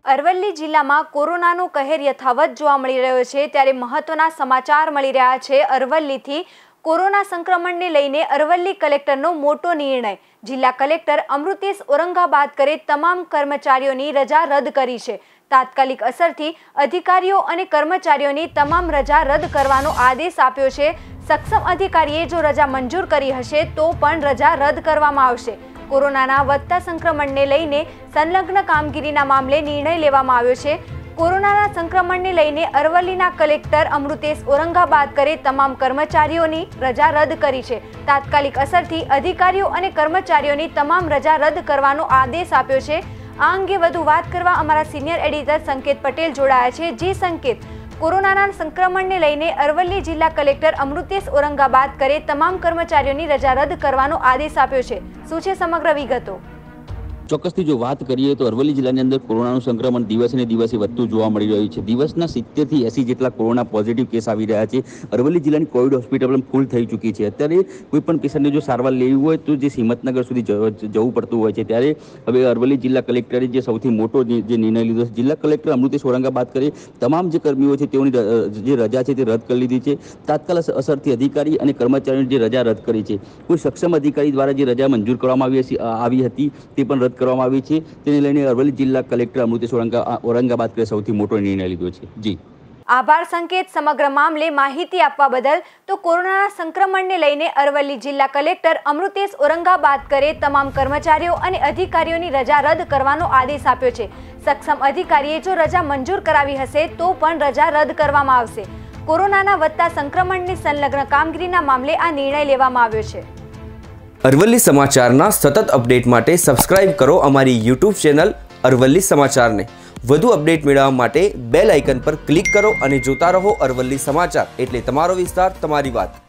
અરવલ્લી જિલ્લામાં કોરોનાનો કહેર યથાવત જોવા મળી રહ્યો છે ત્યારે મહત્વના સમાચાર મળી રહ્યા છે। અરવલ્લીથી કોરોના સંક્રમણને લઈને અરવલ્લી કલેક્ટરનો મોટો નિર્ણય। જિલ્લા કલેક્ટર અમૃતેશ ઔરંગાબાદકરે તમામ કર્મચારીઓની રજા રદ કરી છે। તાત્કાલિક અસરથી અધિકારીઓ અને કર્મચારીઓની તમામ રજા રદ કરવાનો આદેશ આપ્યો છે। સક્ષમ અધિકારીએ જો રજા મંજૂર કરી હશે તો પણ રજા રદ કરવામાં આવશે। કોરોનાના વધતા સંક્રમણને લઈને સંલગ્ન કામગીરીના મામલે નિર્ણય લેવામાં આવ્યો છે। કોરોનાના સંક્રમણને લઈને અરવલ્લીના કલેક્ટર અમૃતેશ ઔરંગાબાદકરે તમામ કર્મચારીઓની રજા રદ કરી છે। તાત્કાલિક અસરથી અધિકારીઓ અને કર્મચારીઓની તમામ રજા રદ કરવાનો આદેશ આપ્યો છે। આ અંગે વધુ વાત કરવા અમારા સિનિયર એડિટર સંકેત પટેલ જોડાયા છે। જી સંકેત, કોરોનાના સંક્રમણને લઈને અરવલ્લી જિલ્લા કલેક્ટર અમૃતેશ ઔરંગાબાદકરે તમામ કર્મચારીઓની રજા રદ કરવાનો આદેશ આપ્યો છે। શું છે સમગ્ર વિગતો? ચોક્કસથી જો વાત કરીએ તો અરવલ્લી જિલ્લાની અંદર કોરોનાનું સંક્રમણ દિવસે ને દિવસે વધતું જોવા મળી રહ્યું છે। દિવસના 70 થી 80 જેટલા કોરોના પોઝિટિવ કેસ આવી રહ્યા છે। અરવલ્લી જિલ્લાની કોવિડ હોસ્પિટલ પણ ફૂલ થઈ ચૂકી છે। અત્યારે કોઈ પણ પેશન્ટને જો સારવાર લેવી હોય તો જે હિંમતનગર સુધી જવું પડતું હોય છે। ત્યારે હવે અરવલ્લી જિલ્લા કલેક્ટરે જે સૌથી મોટો જે નિર્ણય લીધો છે, જિલ્લા કલેક્ટર અમૃતેશ ઔરંગાબાદકરે તમામ જે કર્મીઓ છે તેઓની જે રજા છે તે રદ કરી લીધી છે। તાત્કાલિક અસરથી અધિકારી અને કર્મચારીઓની જે રજા રદ કરી છે, કોઈ સક્ષમ અધિકારી દ્વારા જે રજા મંજૂર કરવામાં આવી હતી તે પણ રદ કરવામાં આવી છે। તેને લઈને અરવલ્લી જિલ્લા કલેક્ટર અમૃતેશ ઔરંગાબાદકરે સૌથી મોટો નિર્ણય લીધો છે। જી આભાર સંકેત, સમગ્ર મામલે માહિતી આપવા બદલ। તો કોરોનાના સંક્રમણને લઈને અરવલ્લી જિલ્લા કલેક્ટર અમૃતેશ ઔરંગાબાદકરે તમામ કર્મચારીઓ અને અધિકારીઓની રજા રદ કરવાનો આદેશ આપ્યો છે। સક્ષમ અધિકારીએ જો રજા મંજૂર કરાવી હશે તો પણ રજા રદ કરવામાં આવશે। કોરોનાના વધતા સંક્રમણની સંલગ્ન કામગીરીના મામલે આ નિર્ણય લેવામાં આવ્યો છે। અરવલ્લી સમાચારના સતત અપડેટ માટે સબસ્ક્રાઇબ કરો અમારી YouTube ચેનલ અરવલ્લી સમાચારને। વધુ અપડેટ મેળવવા માટે બેલ આઇકન પર ક્લિક કરો અને જોતા રહો અરવલ્લી સમાચાર, એટલે તમારો વિસ્તાર, તમારી વાત।